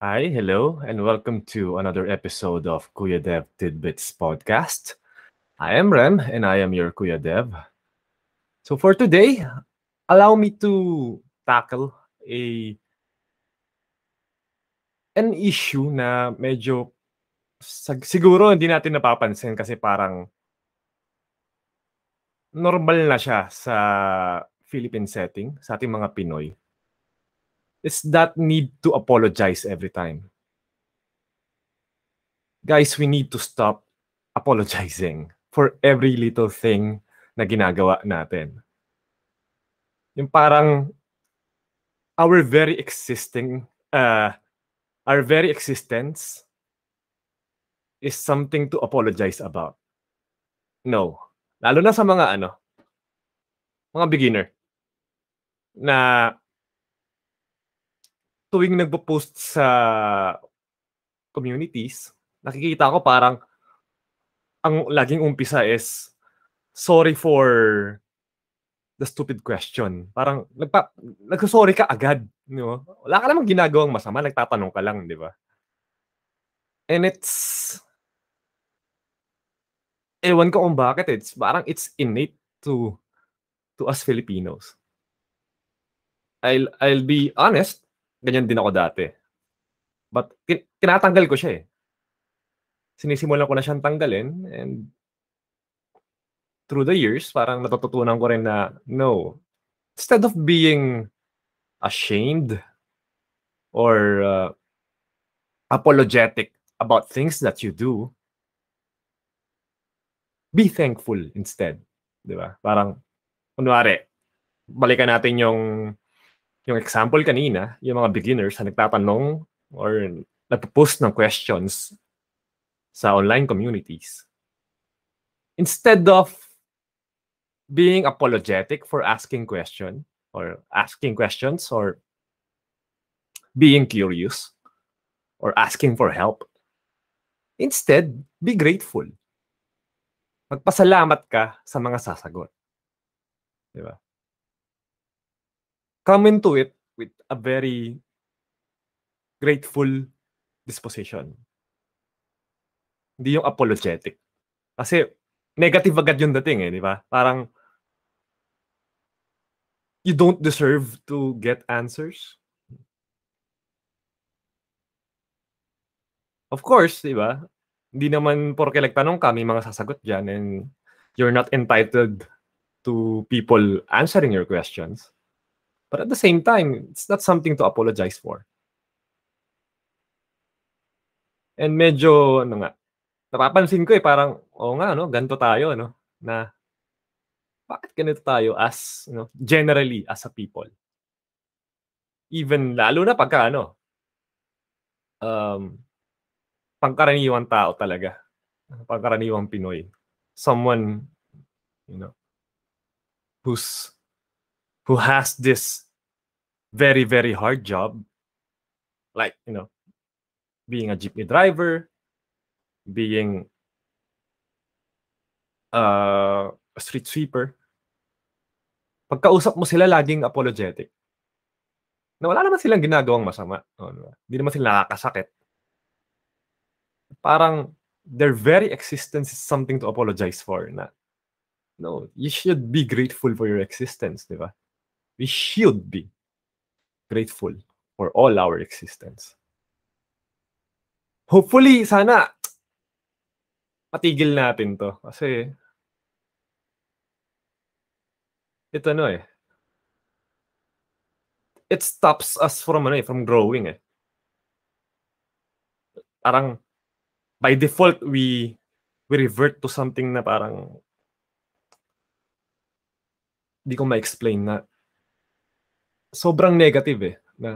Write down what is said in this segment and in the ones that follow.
Hi, hello, and welcome to another episode of Kuya Dev Tidbits podcast. I am Rem, and I am your Kuya Dev. So for today, allow me to tackle a an issue na medyo siguro hindi natin napapansin kasi parang normal na siya sa Philippine setting, sa ating mga Pinoy. It's that need to apologize every time. Guys, we need to stop apologizing for every little thing na ginagawa natin. Yung parang our very existing our very existence is something to apologize about. No. Lalo na sa mga mga beginner na tuwing nagpo-post sa communities, nakikita ko parang ang laging umpisa is, "Sorry for the stupid question." Parang nagso-sorry ka agad, 'di ba? Wala ka namang ginagawang masama, nagtatanong ka lang, 'di ba? And ewan ko kung bakit, parang it's innate to us Filipinos. I'll be honest, ganyan din ako dati. But tinatanggal ko siya, eh. Sinisimulan ko na siyang tanggalin and through the years parang natututunan ko rin na, no, instead of being ashamed or apologetic about things that you do, be thankful instead, 'di ba? Parang kunwari, balikan natin yung example kanina, yung mga beginners na nagtatanong or nagpo-post ng questions sa online communities. Instead of being apologetic for asking questions or being curious or asking for help, instead, be grateful. Magpasalamat ka sa mga sasagot. 'Di ba? Come into it with a very grateful disposition. Hindi yung apologetic. Kasi negative agad yung dating, eh, 'di ba? Parang you don't deserve to get answers. Of course, 'di ba? Hindi naman porke nagtanong ka may mga sasagot diyan and you're not entitled to people answering your questions. But at the same time, it's not something to apologize for. And medyo napapansin ko, eh, parang, oo nga 'no, ganito tayo 'no, na bakit ganito tayo as generally as a people. Even lalo na pagka um, pangkaraniwang tao talaga, pangkaraniwang Pinoy. Someone, you know, who's who has this very, very hard job, like, being a jeepney driver, being a street sweeper. Pagkausap mo sila laging apologetic. Na wala naman silang ginagawang masama, oh, 'di ba? Hindi naman sila nakakasakit. Parang their very existence is something to apologize for na, no, you should be grateful for your existence, 'di ba? We should be grateful for all our existence. Hopefully, sana matigil natin 'to kasi ito it stops us from from growing, eh. Parang by default we revert to something na parang di ko ma-explain na sobrang negative, eh, na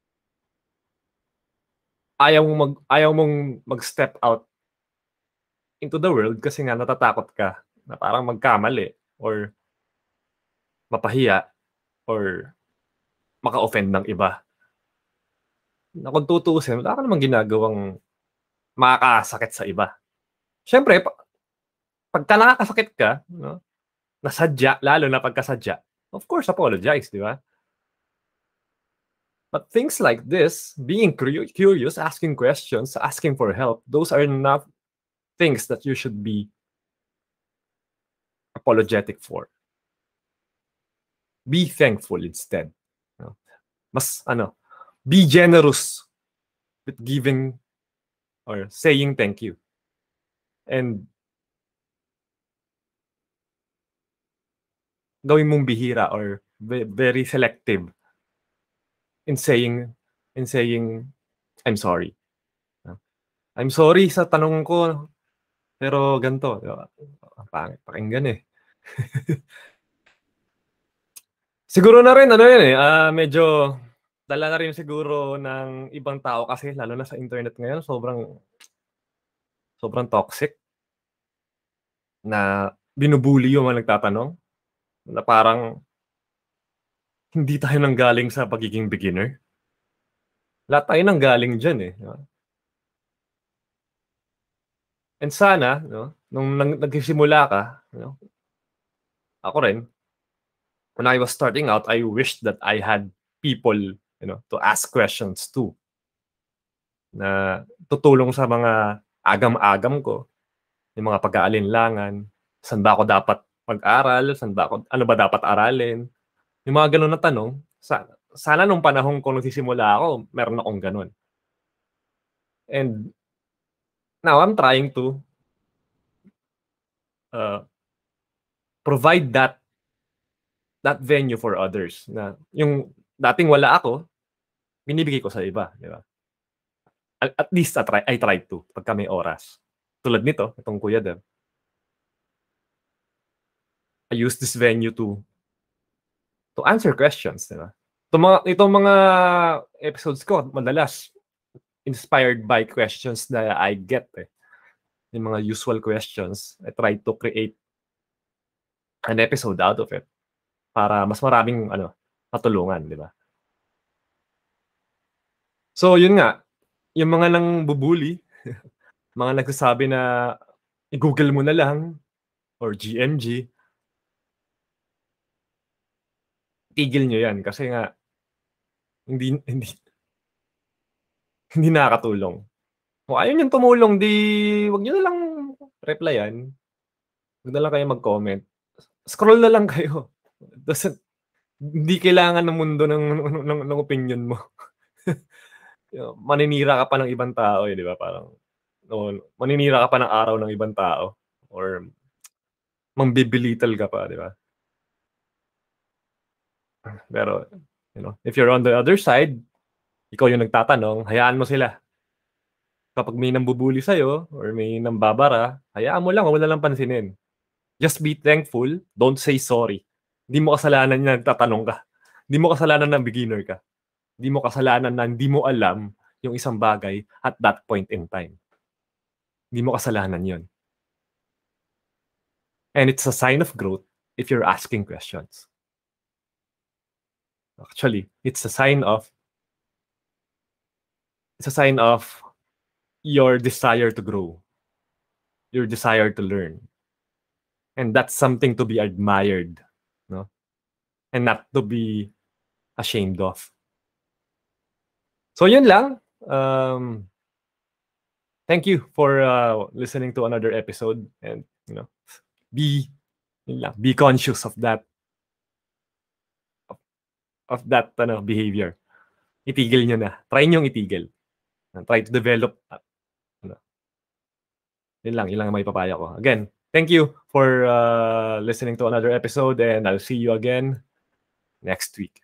ayaw mong mag-step out into the world kasi nga natatakot ka na parang magkamali or mapahiya or maka-offend ng iba. Na kung tutuusin, wala ka namang ginagawang makakasakit sa iba. Siyempre pagka nakakasakit ka, 'no, nasadya, lalo na pagka sadya, of course apologize, di ba? But things like this, being curious, asking questions, asking for help, those are not things that you should be apologetic for. Be thankful instead. Be generous with giving or saying thank you. And gawin mong bihira or very selective in saying I'm sorry. I'm sorry sa tanong ko, pero ganito, ang pangit pakinggan eh. Siguro na rin medyo dala na rin siguro ng ibang tao kasi lalo na sa internet ngayon, sobrang toxic na binubully yung mga nagtatanong na parang hindi tayo nanggaling sa pagiging beginner. Lahat tayo nanggaling dyan eh. And sana, nung nagsisimula ka, ako rin, when I was starting out, I wished that I had people, to ask questions to. Na tutulong sa mga agam-agam ko, yung mga pag-aalinlangan, saan ba ako dapat mag-aral, ano ba dapat aralin. Yung mga ganun na tanong, sana nung panahon ko nagsisimula ako, meron akong ganun. And now I'm trying to provide that venue for others. Na yung dating wala ako, binibigay ko sa iba, di ba? At least I tried to pagka may oras. Tulad nito, itong Kuya Dev. I use this venue to answer questions, di ba? Itong mga episodes ko, madalas inspired by questions na I get yung mga usual questions. I try to create an episode out of it para mas maraming matulungan, di ba? So yun nga, yung mga nang bubuli, mga nagsasabi na i-Google mo na lang or GMG, tigil nyo yan kasi nga hindi nakakatulong. Kung ayaw nyo tumulong, wag nyo na lang replyan. Wag na lang kayo mag-comment. Scroll na lang kayo. Hindi kailangan ng mundo ng opinion mo. Maninira ka pa ng ibang tao di ba? Parang maninira ka pa ng araw ng ibang tao or mambibilital ka pa, di ba? Pero, if you're on the other side, ikaw yung nagtatanong, hayaan mo sila. Kapag may nambubuli sa'yo or may nambabara, hayaan mo lang, wala lang pansinin. Just be thankful, don't say sorry. Hindi mo kasalanan na nagtatanong ka. Hindi mo kasalanan na beginner ka. Hindi mo kasalanan na hindi mo alam yung isang bagay at that point in time. Hindi mo kasalanan yun. And it's a sign of growth if you're asking questions. Actually, it's a sign of your desire to grow, your desire to learn. And that's something to be admired, and not to be ashamed of. So yun lang. Thank you for listening to another episode, and be conscious of that behavior. Itigil nyo na. Try nyong itigil. Try to develop. Yun lang may papaya ko. Again, thank you for listening to another episode, and I'll see you again next week.